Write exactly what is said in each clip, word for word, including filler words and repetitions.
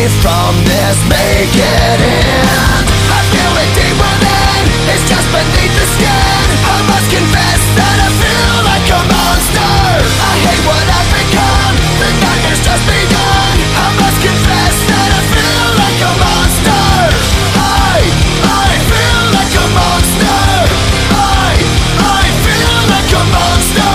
from this, make it end. I feel it deep within, it's just beneath the skin. I must confess that I feel like a monster. I hate what I've become, the nightmare's just begun. I must confess that I feel like a monster. I, I feel like a monster. I, I feel like a monster.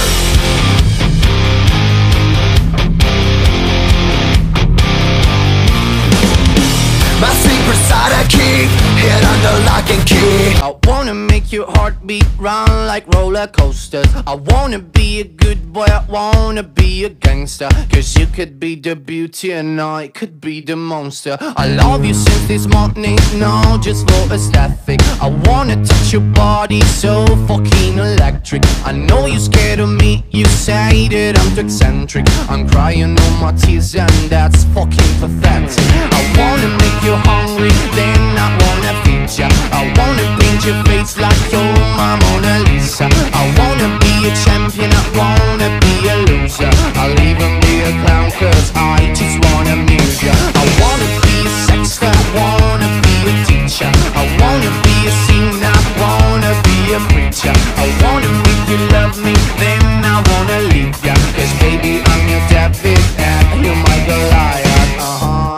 My secret side I keep hid under lock and key. I wanna make your heartbeat run like roller coasters. I wanna be a good boy, I wanna be a gangster. Cause you could be the beauty and I could be the monster. I love you since this morning, no, just for aesthetic. I wanna touch your body so fucking electric. I know you're scared of me, you say that I'm too eccentric. I'm crying all my tears and that's fucking pathetic. I wanna make you hungry, then I wanna feed ya. I wanna paint your face like you're my Mona Lisa. I wanna be a champion, I wanna be a loser. I'll even be a clown cause I just wanna amuse ya. I wanna be a sexter, I wanna be a teacher. I wanna be a singer, I wanna be a preacher. I wanna make you love me, then I wanna leave ya. Cause baby I'm your David and you're my Goliath. Uh-huh.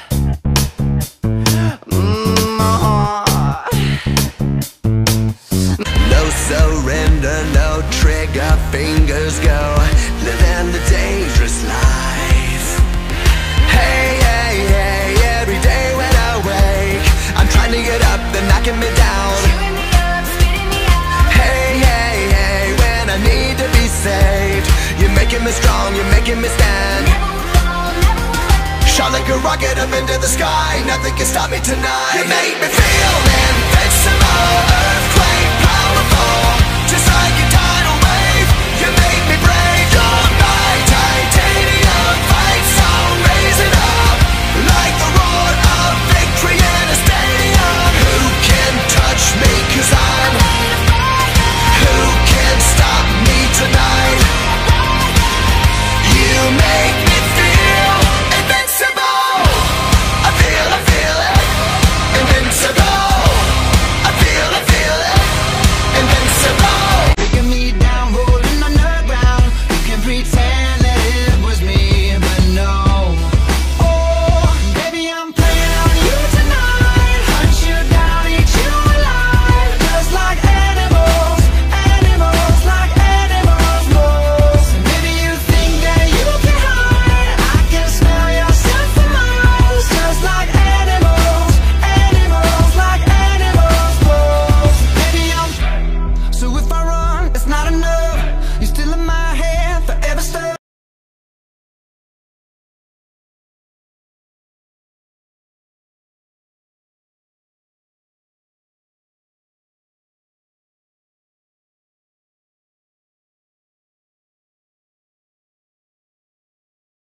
Surrender, no trigger, fingers go, living the dangerous life. Hey, hey, hey, every day when I wake, I'm trying to get up, they're knocking me down. Chewing me up, spitting me out. Hey, hey, hey, when I need to be saved, you're making me strong, you're making me stand. Never will fall, never will end. Shot like a rocket up into the sky, nothing can stop me tonight. You make me feel